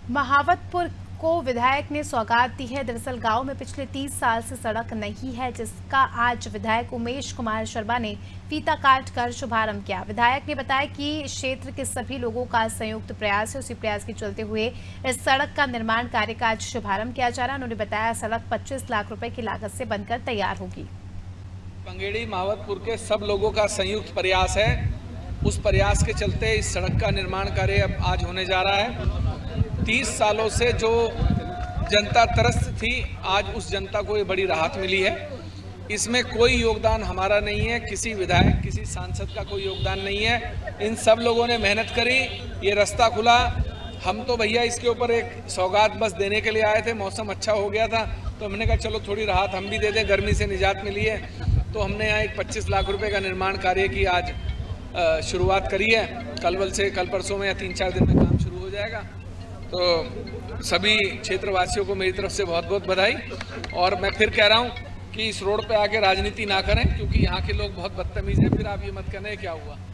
महावतपुर को विधायक ने सौगात दी है। दरअसल गांव में पिछले 30 साल से सड़क नहीं है, जिसका आज विधायक उमेश कुमार शर्मा ने फीता काट कर शुभारंभ किया। विधायक ने बताया कि क्षेत्र के सभी लोगों का संयुक्त प्रयास है। उसी प्रयास के चलते हुए इस सड़क का निर्माण कार्य का आज शुभारंभ किया जा रहा है। उन्होंने बताया सड़क 25 लाख रुपए की लागत से बनकर तैयार होगी। पंगेड़ी महावतपुर के सब लोगों का संयुक्त प्रयास है। उस प्रयास के चलते इस सड़क का निर्माण कार्य अब आज होने जा रहा है। 30 सालों से जो जनता त्रस्त थी, आज उस जनता को ये बड़ी राहत मिली है। इसमें कोई योगदान हमारा नहीं है, किसी विधायक किसी सांसद का कोई योगदान नहीं है। इन सब लोगों ने मेहनत करी, ये रास्ता खुला। हम तो भैया इसके ऊपर एक सौगात बस देने के लिए आए थे। मौसम अच्छा हो गया था तो हमने कहा चलो थोड़ी राहत हम भी दे दें, गर्मी से निजात मिली है। तो हमने यहाँ एक 25 लाख रुपए का निर्माण कार्य की आज शुरुआत करी है। कल परसों में या 3-4 दिन में काम शुरू हो जाएगा। तो सभी क्षेत्रवासियों को मेरी तरफ से बहुत बहुत बधाई। और मैं फिर कह रहा हूँ कि इस रोड पे आके राजनीति ना करें, क्योंकि यहाँ के लोग बहुत बदतमीज हैं। फिर आप ये मत कहना क्या हुआ।